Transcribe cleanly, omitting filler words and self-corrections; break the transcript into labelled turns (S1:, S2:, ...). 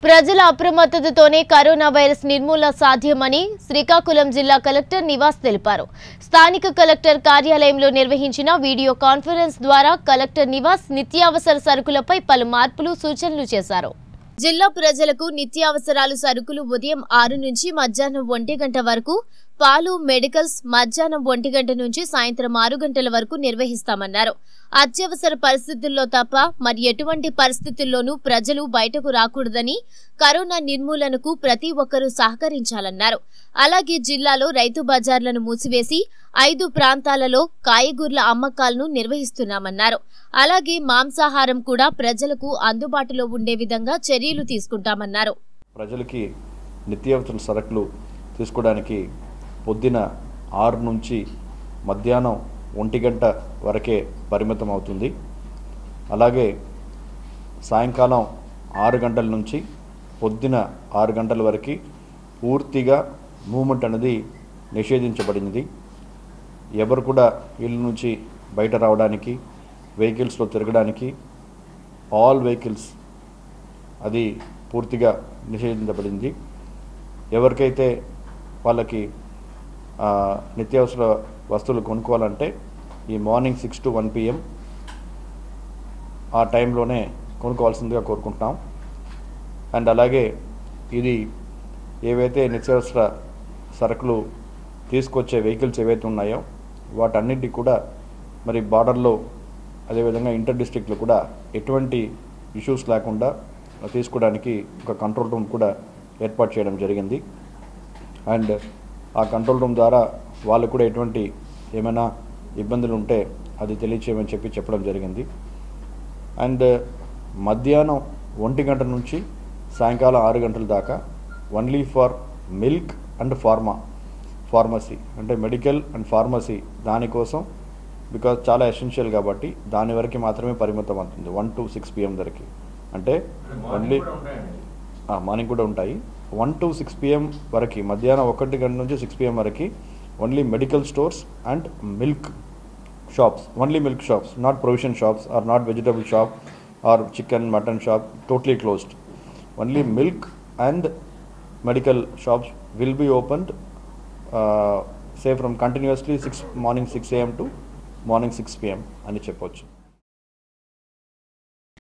S1: ప్రజల అప్రమత్తతతోనే corona virus నిర్మూలన సాధ్యమని శ్రీకాకుళం జిల్లా కలెక్టర్ నివాస్ తెలిపారు. స్థానిక కలెక్టర్ కార్యాలయంలో నిర్వహించిన వీడియో కాన్ఫరెన్స్ ద్వారా కలెక్టర్ నివాస్ నిత్యావసర సరుకులపై పలు మార్పులు సూచనలు చేశారు. జిల్లా ప్రజలకు నిత్యావసరాలు సరుకులు ఉదయం 6 నుంచి మధ్యాహ్నం 1 గంట వరకు, పాలు, మెడికల్స్ మధ్యాహ్నం 1 గంట నుంచి సాయంత్రం 6 గంటల వరకు నిర్వహిస్తామన్నారు. అత్యవసర పరిస్థితుల్లో తప్ప మరి ఎటువంటి పరిస్థితుల్లోనూ ప్రజలు బయటకు రాకూడదని, కరోనా నిర్మూలనకు ప్రతి ఒక్కరూ సహకరించాలన్నారు. అలాగే జిల్లాలో రైతు బజార్లను మూసివేసి 5 ప్రాంతాలలో కాయగూరల అమ్మకాలను నిర్వహిస్తున్నామన్నారు. అలాగే మాంసాహారం కూడా ప్రజలకు అందుబాటులో ఉండే విధంగా చర్యలు తీసుకుంటామన్నారు.
S2: ప్రజలకి నిత్యావసర సరుకులు తీసుకోవడానికి పొద్దున 6 నుంచి మధ్యాహ్నం 1 గంట వరకే పరిమితం అవుతుంది. అలాగే సాయంకాలం 6 గంటల నుంచి పొద్దున 6 గంటల వరకు పూర్తిగా మూవ్మెంట్ అనేది నిషేధించబడింది. ఎవరు కూడా ఇళ్ళ నుంచి బయట రావడానికి, వెహికల్స్లో తిరగడానికి, ఆల్ వెహికల్స్ అది పూర్తిగా నిషేధించబడింది. ఎవరికైతే వాళ్ళకి నిత్యావసర వస్తువులు కొనుక్కోవాలంటే ఈ మార్నింగ్ 6 to 1 PM ఆ టైంలోనే కొనుక్కోవాల్సిందిగా కోరుకుంటున్నాం. అండ్ అలాగే ఇది ఏవైతే నిత్యావసర సరుకులు తీసుకొచ్చే వెహికల్స్ ఏవైతే ఉన్నాయో వాటన్నిటికీ కూడా మరి బార్డర్లో అదేవిధంగా ఇంటర్ డిస్ట్రిక్ట్లో కూడా ఎటువంటి ఇష్యూస్ లేకుండా తీసుకోవడానికి ఒక కంట్రోల్ రూమ్ కూడా ఏర్పాటు చేయడం జరిగింది. అండ్ ఆ కంట్రోల్ రూమ్ ద్వారా వాళ్ళు కూడా ఎటువంటి ఏమైనా ఇబ్బందులు ఉంటే అది తెలియచేయమని చెప్పడం జరిగింది. అండ్ మధ్యాహ్నం 1 గంట నుంచి సాయంకాలం 6 గంటల దాకా only for milk and pharmacy అంటే మెడికల్ అండ్ ఫార్మసీ దానికోసం, బికాజ్ చాలా ఎసెన్షియల్ కాబట్టి దాని వరకు మాత్రమే పరిమితం అవుతుంది. 1 to 6 PM వరకు, అంటే ఓన్లీ మార్నింగ్ కూడా ఉంటాయి. 1 to 6 PM వరకు, మధ్యాహ్నం 1 గంట నుంచి 6 PM వరకు only medical stores and milk shops, only milk shops, not provision shops or not vegetable shop or chicken mutton shop, totally closed. Only milk and medical shops will be opened say from continuously morning 6 AM to morning 6 PM అని చెప్పవచ్చు.